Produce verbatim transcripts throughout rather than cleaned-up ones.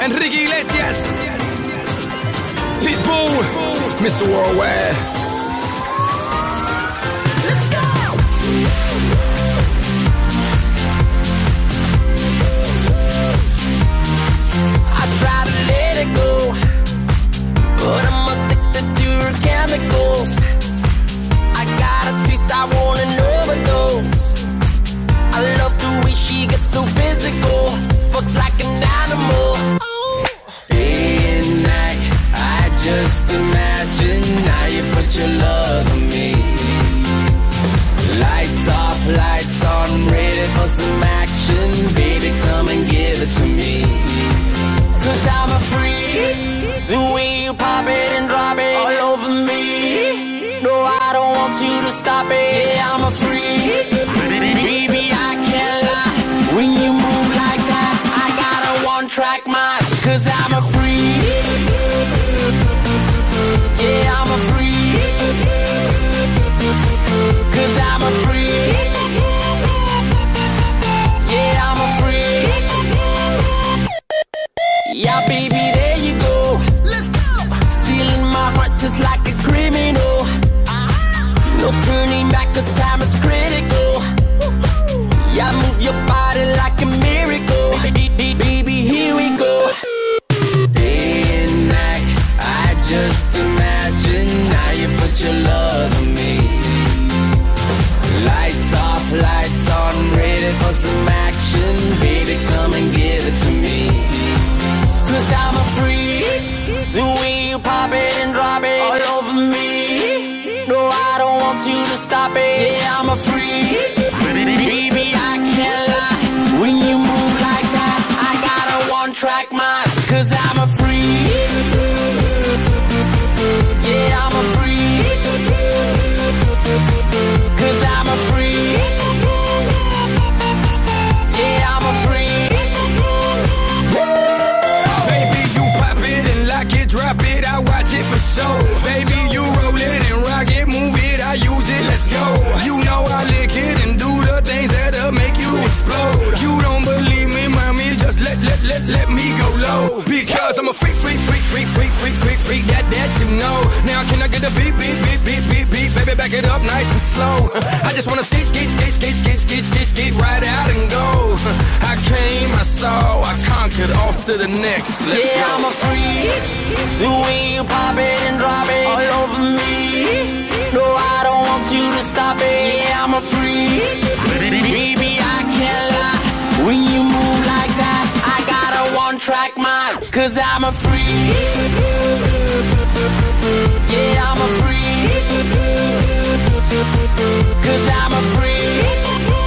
Enrique Iglesias, Pitbull, Mister Worldwide. Let's go! I try to let it go, but I'm addicted to her chemicals. I got a taste, I want an overdose. I love the way she gets so physical, fucks like an animal. Day and night, I just imagine how you put your love on me. Lights off, lights on, ready for some action. Baby, come and give it to me. Cause I'm a freak, the way you pop it and drop it all over me. No, I don't want you to stop it. Yeah, I'm a freak, baby, I can't lie. When you move like that, I got a one-track mind. Cause I'm a freak, yeah, I'm a freak. Cause I'm a freak, yeah, I'm a freak. Yeah, baby, there you go. Let's go. Stealing my heart just like a criminal. No turning back, cause time is critical. Yeah, move your body like a miracle. Baby, here we go. Day and night, I just imagine how you put your love on me. Lights off, lights on, ready for some action. Baby, come and give it to me. Cause I'm a freak, the way you pop it and drop it all over me. No, I don't want you to stop it. Yeah, I'm a freak, baby, I can't lie. When you move like that, I got a one-track mind. Cause I'm a freak, yeah, I'm a freak. Cause I'm a freak, yeah, I'm a freak. Baby, you pop it and lock it, drop it, I watch it for show. Baby, you roll it and rock it, move it, I use it, let's go. You know I lick it and do the things that'll make you explode. You don't believe me, mommy, just let, let, let, let me go low. Because I'm a freak, freak, freak, freak, freak, freak, freak, freak, that, that you know. Now can I get a beat, beat, beat, beat, beat, beat, baby, back it up nice and slow. I just wanna skate, skate, skate, skate, skate, skate, skate, skate, right out and go. I came, I saw, I conquered, off to the next, let's yeah, go. I'm a freak, the way you pop it and drop it all over me. No, I don't want you to stop it. Yeah, I'm a freak, baby, I can't lie. When you move like that, I got a one-track mind. Cause I'm a freak, yeah, I'm a freak. Cause I'm a freak,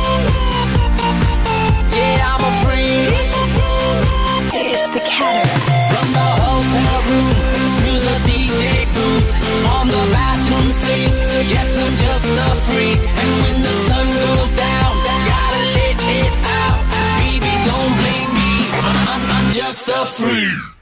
yeah, I'm a freak. It's the Cataract. From the hotel room to the D J booth, on the bathroom sink, yes, I'm just a freak. And when the sun goes down, gotta let it out. Baby, don't blame me, I'm, I'm just a freak.